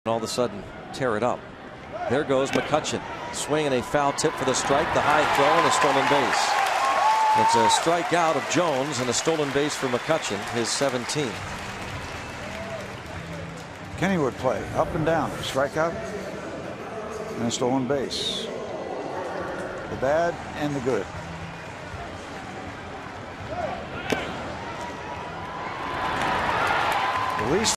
all of a sudden tear it up. There goes McCutchen, swinging a foul tip for the strike, the high throw, and a stolen base. It's a strikeout of Jones and a stolen base for McCutchen, his 17th. Kennywood play up and down, strikeout and a stolen base. The bad and the good. Release.